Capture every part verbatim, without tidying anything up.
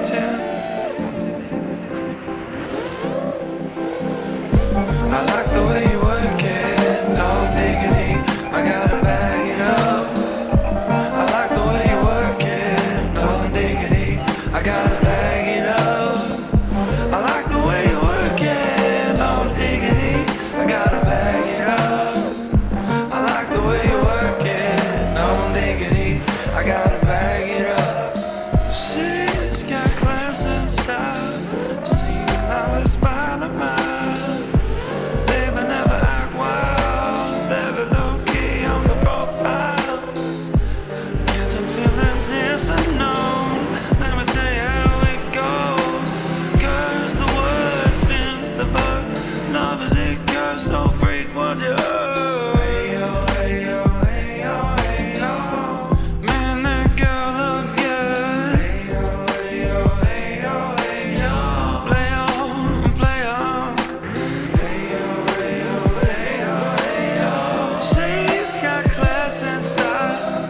ten. I like the way you work it, no diggity, I gotta bag it up. I like the way you work it, no diggity, I gotta bag it up. I like the way you work it, no diggity, I gotta bag it up. I like the way you work it, no diggity, I gotta bag it up. She's got class and style, seen all this by the mile. Yes and no, let me tell you how it goes. Curves the word, spins the bug. Love is it curves, so freak what you heard. Hey yo, hey yo, hey yo, hey yo. Man, that girl look good. Hey yo, hey yo, hey yo, hey yo. Play on, play on. Hey yo, hey yo, hey yo, hey yo. She's got class and style.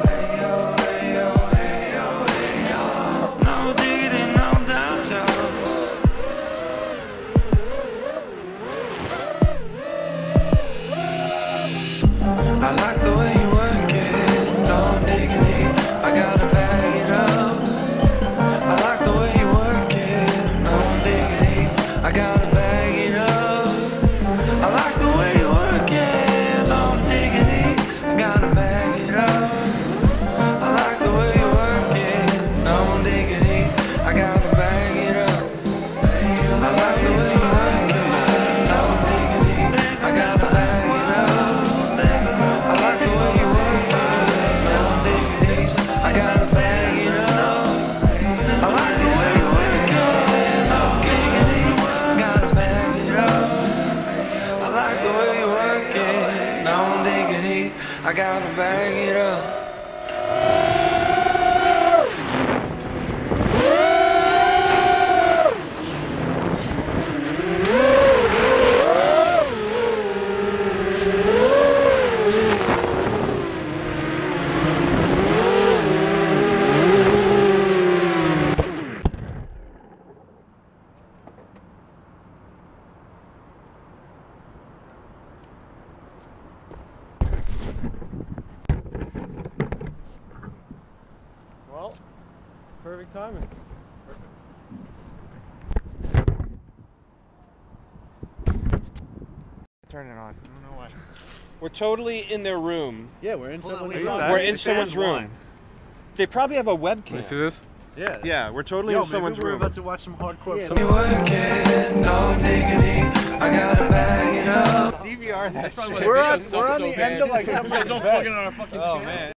I like the way you work it, no diggity, I gotta bag it up. I like the way you work it, no diggity, I gotta bag it up. I like the way you work it, no diggity, I gotta bag it up. I like the way you work it, no diggity, I gotta bag it up. I like the way you work it, no diggity, I gotta bag it up. I gotta bag it up. Well, perfect timing. Turn it on. I don't know why. We're totally in their room. Yeah, we're in someone's room. We're in someone's room. They probably have a webcam. Can you see this? Yeah. Yeah, we're totally Yo, in someone's maybe we're room. about to watch some hardcore. Yeah. You work it, no diggity, I gotta bag it up. D V R that shit. We're on, we're on the end of like some Don't plug it on our fucking channel.